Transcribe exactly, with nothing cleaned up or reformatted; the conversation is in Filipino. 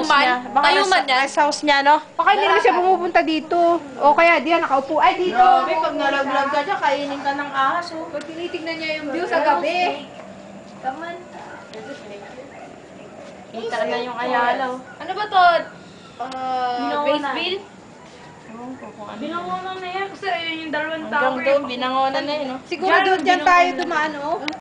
man. niya. Baka Tayo man nasa, yan. nasa house niya, no? Baka hindi naman siya pumupunta dito. O kaya diyan, nakaupo. Ay, dito! Grabe, pag nalaglag ka dyan, kainin ka ng ahas, oh. Pag tinitignan niya yung view sa gabi. Kaman. Kita na yung ayala, oh. Ano ba to? Uh, Binangonan. base bill? Binangonan na yan, kasi ayun yung dalawang Hanggang tower. doon, binangonan na yun, no? Siguro doon dyan tayo dumaan, oh.